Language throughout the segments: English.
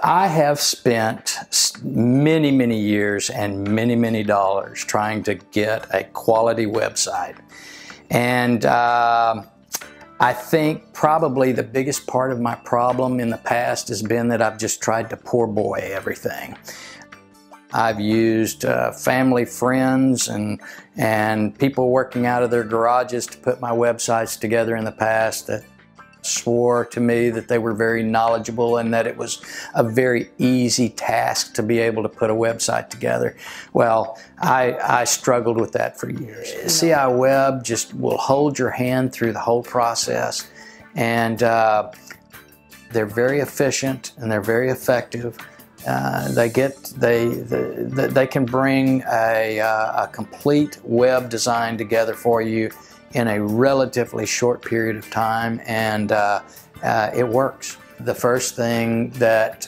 I have spent many, many years and many, many dollars trying to get a quality website. And I think probably the biggest part of my problem in the past has been that I've just tried to poor boy everything. I've used family, friends, and people working out of their garages to put my websites together in the past that swore to me that they were very knowledgeable and that it was a very easy task to be able to put a website together. Well, I struggled with that for years. CI Web just will hold your hand through the whole process, and they're very efficient and they're very effective. They can bring a complete web design together for you in a relatively short period of time, and it works. The first thing that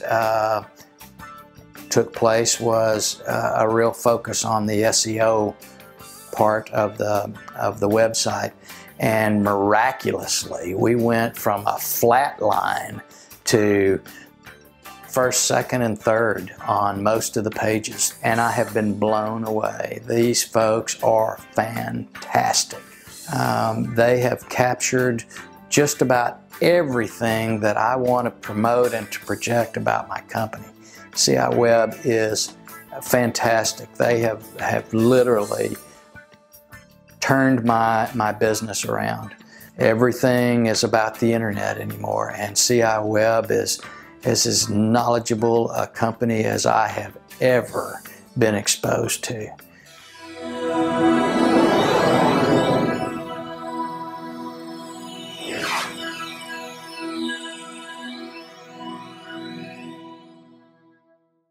took place was a real focus on the SEO part of the website, and miraculously we went from a flat line to first, second, and third on most of the pages, and I have been blown away. These folks are fantastic. They have captured just about everything that I want to promote and to project about my company. CI Web is fantastic. They have literally turned my business around. Everything is about the internet anymore, and CI Web is as knowledgeable a company as I have ever been exposed to.